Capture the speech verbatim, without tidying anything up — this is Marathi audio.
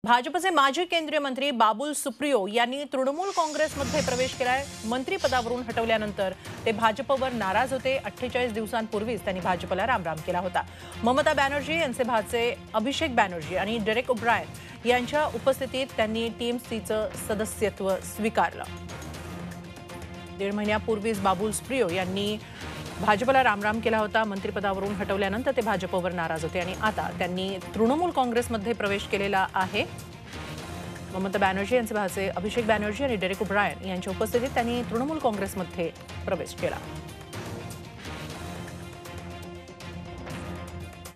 भाजपचे माजी केंद्रीय मंत्री बाबुल सुप्रियो यांनी तृणमूल काँग्रेसमध्ये प्रवेश केलाय। मंत्रिपदावरून हटवल्यानंतर ते भाजपवर नाराज होते। अठ्ठेचाळीस दिवसांपूर्वीच त्यांनी भाजपला रामराम केला होता। ममता बॅनर्जी यांचे भाचे अभिषेक बॅनर्जी आणि डेरेक ओब्रायन यांच्या उपस्थितीत त्यांनी टीएमसीचं सदस्यत्व स्वीकारलं। दीड महिन्यापूर्वीच बाबुल सुप्रियो यांनी भाजपला रामराम केला होता। मंत्रिपदावरून हटवल्यानंतर ते भाजपवर नाराज होते आणि आता त्यांनी तृणमूल काँग्रेसमध्ये प्रवेश केलेला आहे। ममता बॅनर्जी यांचे भाचे अभिषेक बॅनर्जी आणि डेरेक ओब्रायन यांच्या उपस्थितीत त्यांनी तृणमूल काँग्रेसमध्ये प्रवेश केला।